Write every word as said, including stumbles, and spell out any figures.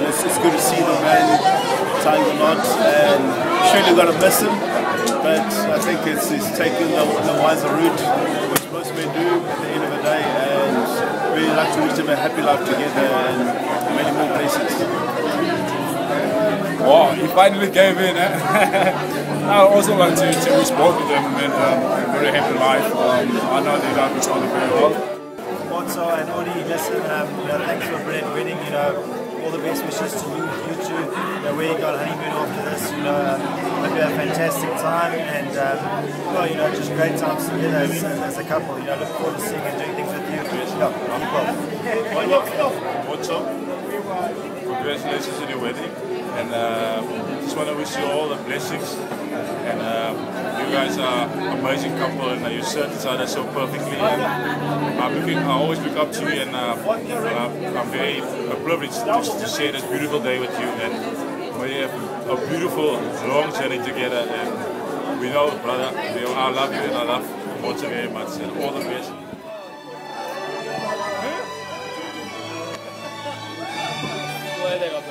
it's, it's good to see the man tying the knot, and surely got to miss him, but I think it's, it's taking the, the wiser route, which most men do at the end of the day, and really like to wish them a happy life together and many more blessings. Wow, he finally gave in. Eh? I would also like to, to wish both of them um, a very happy life. Um, I know they love each other very well. Kgomotso and Odwa, listen, um, you know, thanks for a brilliant wedding. You know, all the best wishes to you, you two. You know, where you got honeymoon after this. You know, um, hope you have a fantastic time, and um, well, you know, just great times together as, as a couple. You know, look forward to seeing and doing things with you. Yeah, Kgomotso, congratulations on your wedding, and uh, just want to wish you all the blessings. And uh, you guys are an amazing couple, and uh, you serve each other so perfectly. And I'm looking, I always look up to you, and uh, uh, I'm very uh, privileged to, to share this beautiful day with you. And we have a beautiful, long journey together. And we know, brother, we, I love you, and I love Kgomotso very much. And all the best. Puede